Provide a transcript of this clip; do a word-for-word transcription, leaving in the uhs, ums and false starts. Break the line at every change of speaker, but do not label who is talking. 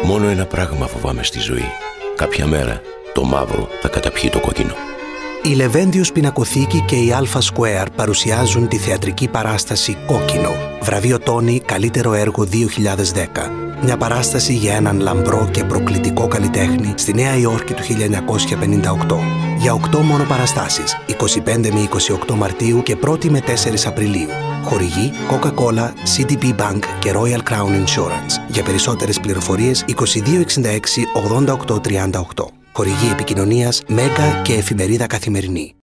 Μόνο ένα πράγμα φοβάμαι στη ζωή. Κάποια μέρα το μαύρο θα καταπιεί το κόκκινο.
Η Λεβέντιος Πινακοθήκη και η Alpha Square παρουσιάζουν τη θεατρική παράσταση «Κόκκινο», βραβείο Τόνι καλύτερο έργο δύο χιλιάδες δέκα. Μια παράσταση για έναν λαμπρό και προκλητικό καλλιτέχνη στη Νέα Υόρκη του χίλια εννιακόσια πενήντα οκτώ. Για οκτώ μόνο παραστάσεις, είκοσι πέντε με είκοσι οκτώ Μαρτίου και πρώτη με τέσσερις Απριλίου. Χορηγοί Coca-Cola, σι ντι πι Bank και Royal Crown Insurance. Για περισσότερες πληροφορίες είκοσι δύο εξήντα έξι ογδόντα οκτώ τριάντα οκτώ. Χορηγοί επικοινωνίας Μέγκα και Εφημερίδα Καθημερινή.